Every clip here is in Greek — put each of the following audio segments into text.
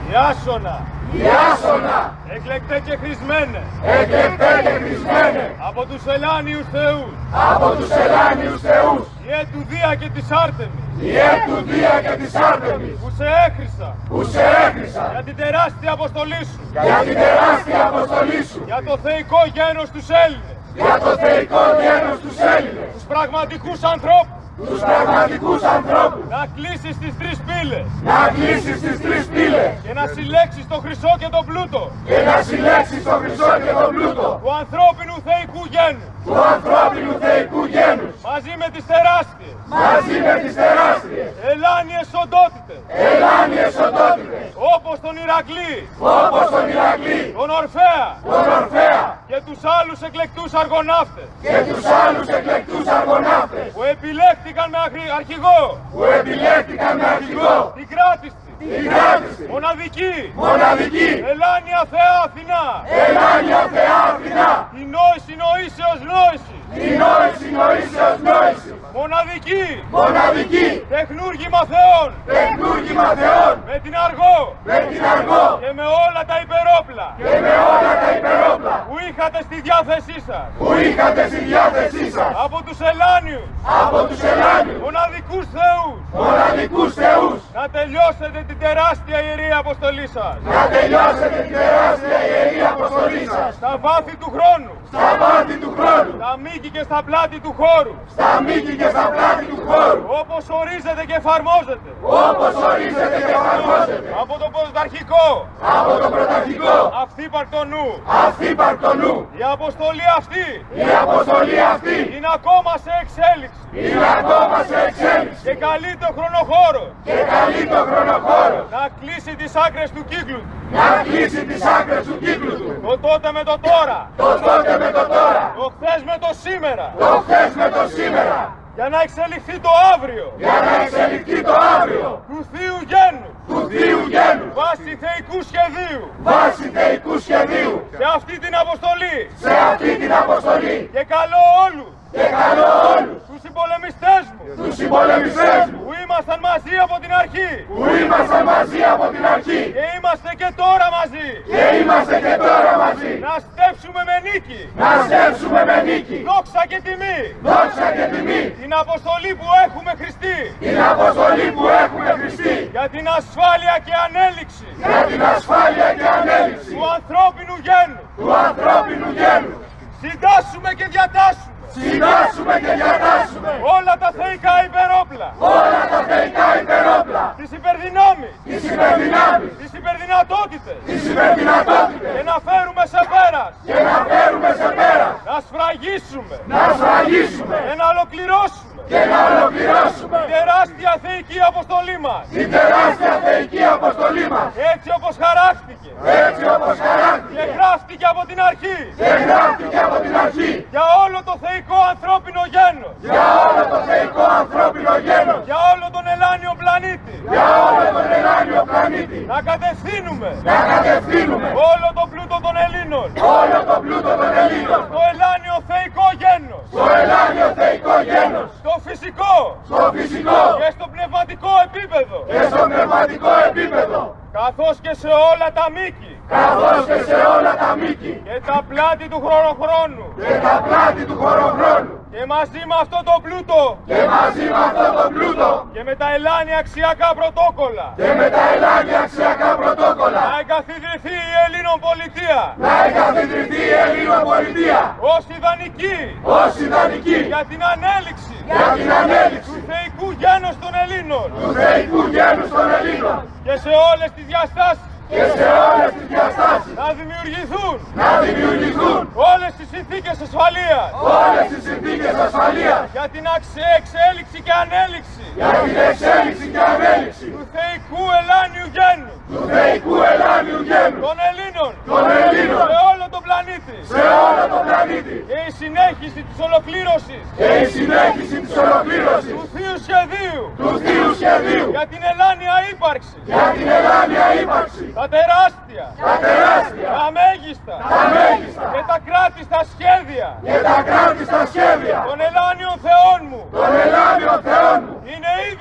Ιάσονα, Ιάσονα, εκλεκτέ και χρησμένε, εκλεκτέ και χρησμένε, από τους ελάνιους θεούς, από τους ελάνιους θεούς, ιε του Δία και της Άρτεμις, ιε του Δία και της Άρτεμις, που σε έχρισα, που σε έχρισα, για την τεράστια αποστολή σου, για την τεράστια αποστολή σου, για το θεϊκό γένος τους Έλληνες, για το θεϊκό γένος τους Έλληνες, τους πραγματικούς ανθρώπους, τους πραγματικούς ανθρώπους, να κλείσεις τις τρεις πύλες να κλείσεις τις τρεις πύλες και να συλλέξεις το χρυσό και το πλούτο και να συλλέξεις το χρυσό και το πλούτο του ανθρώπινου θεϊκού γένους, του ανθρώπινου θεϊκού γένους, μαζί με τις τεράστιες, μαζί με τις τεράστιες, ελάνιες οντότητες, ελάνιες οντότητες, όπως τον Ηρακλή, όπως τον Ηρακλή, τον Ορφέα τον Ορφέα και τους άλλους εκλεκτούς αργοναύτες και τους άλλους εκλεκτούς αργοναύτες που επιλέχθηκαν με αρχηγό που επιλέχθηκαν με αρχηγό την κράτιστη, την κράτιστη, μοναδική, μοναδική, ελάνια Θεά Αθηνά, ελάνια Θεά Αθηνά, η νόηση νοήσεως νόηση, η νόηση νοήσεως νόηση, μοναδική, μοναδική, τεχνούργημα Θεών, τεχνούργημα Θεών, με την αργό με την αργό και με όλα τα υπερόπλα και με όλα τα υπερόπλα που είχατε στη διάθεσή σας που είχατε στη διάθεσή σας από τους ελάνιους, από τους ελάνιους, μοναδικούς θεούς, μοναδικούς θεούς, να τελειώσετε την τεράστια ιερή αποστολή σας να τελειώσετε την τεράστια ιερή αποστολή σας στα βάθη του χρόνου, στα βάθη του χρόνου, στα μήκη και στα πλάτη του χώρου, στα μήκη και στα πλάτη του χώρου, όπως ορίζεται και εφαρμόζεται όπως ορίζεται και εφαρμόζεται από το πρωταρχικό, από το πρωταρχικό, αυθύπαρκτο νου. αυθύπαρκτο νου. Η αποστολή αυτή Η αποστολή αυτή είναι ακόμα σε εξέλιξη είναι ακόμα σε εξέλιξη και καλεί το χρονοχώρο και καλεί το χρονοχώρο να κλείσει τις άκρες του κύκλου του, να κλείσει τις άκρες του κύκλου του, το τότε με το τώρα, το τότε με το τώρα, το χθες με το σήμερα, το χθες με το σήμερα, για να εξελιχθεί το αύριο για να εξελιχθεί το αύριο του θείου γένου του θείου γένους βάσει θεϊκού σχεδίου βάσει θεϊκού σχεδίου σε αυτή την αποστολή σε αυτή την αποστολή και καλώ όλους και καλώ όλους τους συμπολεμιστές μου τους συμπολεμιστές μου που ήμασταν μαζί από την αρχή που ήμασταν μαζί από την αρχή και είμαστε και τώρα μαζί και είμαστε και τώρα μαζί να στέψουμε με νίκη, να στέψουμε με νίκη, δόξα και τιμή δόξα και τιμή, την αποστολή που έχουμε χρηστεί την αποστολή που έχουμε χρηστεί για την ασφάλεια και ανέλυξη για την ασφάλεια και ανέλυξη του ανθρώπινου γένου. του ανθρώπινου γένους. Συντάσσουμε και διατάσσουμε Συντάσσουμε και διατάσσουμε όλα τα θεϊκά υπερόπλα, όλα τα θεϊκά υπερόπλα, τις υπερδυνάμεις, τις υπερδυνάμεις, τις υπερδυνατότητες τις υπερδυνατότητες και να φέρουμε σε πέρας, και να φέρουμε σε πέρα, να σφραγίσουμε να σφραγίσουμε και να ολοκληρώσουμε και να ολοκληρώσουμε την τεράστια θεϊκή αποστολή μας την τεράστια θεϊκή αποστολή μας, έτσι όπως χαράχτηκε έτσι όπως χαράχτηκε και γράφτηκε από την αρχή και γράφτηκε από την αρχή για όλο το θεϊκό ανθρώπινο γένος, για όλο το θεϊκό ανθρώπινο γένος, για όλο τον ελάνιο πλανήτη, για όλο τον ελάνιο πλανήτη, να κατευθύνουμε να κατευθύνουμε όλο το πλούτο των Ελλήνων όλο το πλούτο των Ελλήνων στο ελάνιο θεϊκό γένος, στο ελάνιο θεϊκό γένος, στο φυσικό στο φυσικό και στο πνευματικό επίπεδο, και στο πνευματικό επίπεδο, καθώς και σε όλα τα μήκη καθώς και σε όλα τα μήκη και τα πλάτη του χρονοχρόνου και τα πλάτη του χωροχρόνου, και μαζί με αυτό το πλούτο και μαζί με αυτό το πλούτο και με τα ελάνια αξιακά πρωτόκολλα και με τα ελάνια αξιακά πρωτόκολλα να εγκαθιδρυθεί η Ελλήνων πολιτεία να εγκαθιδρυθεί η Ελλήνων πολιτεία ως ιδανική ως ιδανική για την ανέλυξη για την ανέλυξη του θεϊκού γένους των Ελλήνων του θεϊκού γένους των Ελλήνων και σε όλες τις διαστάσεις και σε όλες τις διαστάσεις να δημιουργηθούν να δημιουργηθούν όλες τις συνθήκες ασφαλείας όλες τις συνθήκες ασφαλείας για την εξέλιξη και ανέλυξη για την εξέλιξη και ανέλυξη του θεϊκού ελάνιου γένου του θεϊκού ελάνιου γένους των Ελλήνων των Ελλήνων σε όλο τον πλανήτη σε όλο τον πλανήτη και η συνέχιση της ολοκλήρωσης και η συνέχιση της ολοκλήρωσης του θείου σχεδίου του θείου σχεδίου για την ελάνια ύπαρξη, για την ελάνια ύπαρξη, τα τεράστια, τα τεράστια, τα μέγιστα τα μέγιστα και τα κράτη στα σχέδια και τα κράτη στα σχέδια των ελάνιων θεών μου των ελάνιων θεών μου είναι ήδη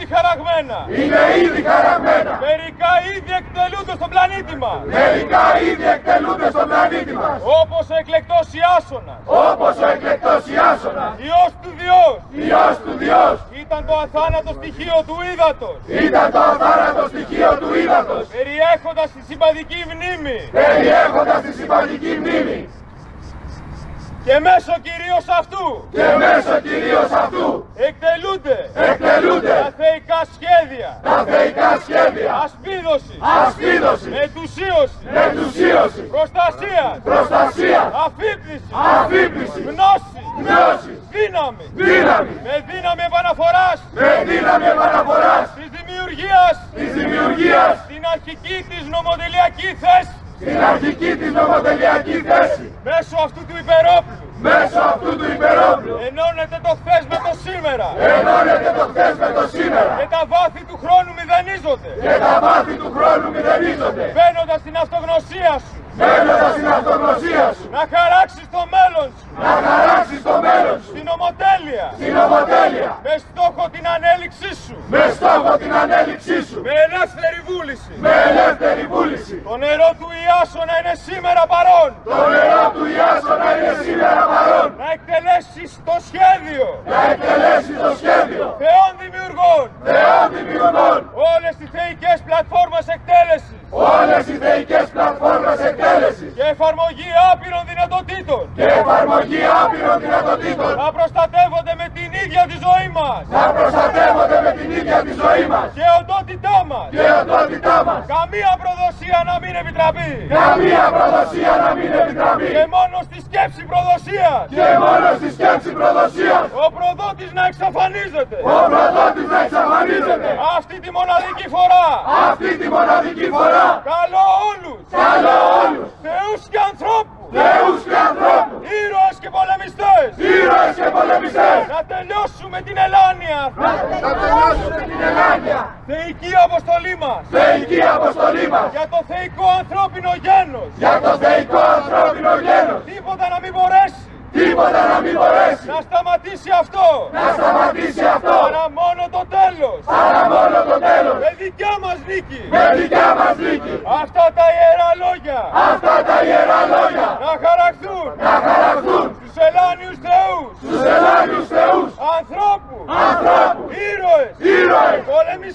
ήδη χαραγμένα. Είναι ήδη χαραγμένα. Μερικά ήδη εκτελούνται στον πλανήτη μας. Μερικά ήδη εκτελούνται στον πλανήτη μας. Όπως ο εκλεκτός Ιάσονας. Όπως ο εκλεκτός Ιάσονας. Υιός του Διός. Υιός του Διός. Ήταν το αθάνατο στοιχείο του ύδατος. Ήταν το αθάνατο στοιχείο του ύδατος. Περιέχοντας τη συμπαντική μνήμη. Περιέχοντας τη συμπαντική μνήμη. Και μέσω κυρίως αυτού. Και μέσω κυρίως αυτού. Εκτελούνται. Εκτελούνται. Τα θεϊκά σχέδια. Τα θεϊκά σχέδια. Ασπίδωση. Ασπίδωση. Μετουσίωση. Μετουσίωση. Προστασία. Προστασία. Αφύπνιση. Αφύπνιση. Γνώση. Γνώση. Δύναμη. Δύναμη. Με δύναμη επαναφοράς. Με δύναμη επαναφοράς. Της δημιουργίας. Της δημιουργίας. Στην αρχική της νομοτελειακή θέση. Στην αρχική της νομοτελειακή θέση. Μέσω αυτού του υπερόπλου. Μέσω αυτού του υπερόπλου. Ενώνεται το χθες με το σήμερα. Ενώνεται το χθες με το σήμερα. Και τα βάθη του χρόνου μηδενίζονται. Και τα βάθη του χρόνου μηδενίζονται. Μπαίνοντας στην αυτογνωσία σου. Μπαίνοντας στην αυτογνωσία σου. Να χαράξεις το μέλλον σου. Να χαράξεις το μέλλον σου. Στην ομοτέλεια. Στην ομοτέλεια. Με στόχο την ανέλυξή σου. Με στόχο την ανέλυξή σου. Με ελεύθερη βούληση. Με ελεύθερη βούληση. Το νερό του Ιάσονα είναι σήμερα παρόν. Το νερό του Ιάσονα είναι σήμερα παρόν. Να εκτελέσεις το σχέδιο. Να εκτελέσεις το σχέδιο. Θεών δημιουργών. Θεών δημιουργών. Όλες τις θεϊκές πλατφόρμες εκτέλεσης. Όλες οι θεϊκές πλατφόρμες εκτέλεσης. Και εφαρμογή άπειρων δυνατοτήτων. Και εφαρμογή άπειρων δυνατοτήτων. Να προστατεύονται με την ίδια τη ζωή μας. Να προστατεύονται με την ίδια τη ζωή μας. Και οντότητά μας. Και οντότητά μας. Καμία προδοσία να μην επιτραπεί. Καμία προδοσία να μην επιτραπεί. Και μόνο στη σκέψη προδοσίας. Και μόνο στη σκέψη προδοσίας. Ο προδότης να εξαφανίζεται. Ο προδότης να εξαφανίζεται. Αυτή τη μοναδική φορά. Αυτή τη μοναδική φορά. Καλώ όλους. Καλώ όλους. Θεούς και ανθρώπους. Θεούς και ανθρώπους. Ήρωες και πολεμιστές. Ήρωες και πολεμιστές. Να τελειώσουμε την ελάνια. Να τελειώσουμε την ελάνια. Θεϊκή αποστολή μας. Θεϊκή αποστολή μας. Για το θεϊκό ανθρώπινο γένος. Για το θεϊκό ανθρώπινο γένος. Τίποτα να μην μπορέσει. Τίποτα να μην μπορέσει. Να σταματήσει αυτό. Να σταματήσει αυτό. Παρά μόνο το τέλος. Παρά μόνο το τέλος. Με δικιά μας νίκη. Με δικιά μας νίκη. Αυτά τα ιερά λόγια. Αυτά τα ιερά λόγια. Να χαραχθούν. Να χαραχθούν. Στους ελάνιους θεούς. Στους ελάνιους θεούς. Ανθρώπους. Ανθρώπους. Ήρωες. Ήρωες. Πολεμιστές.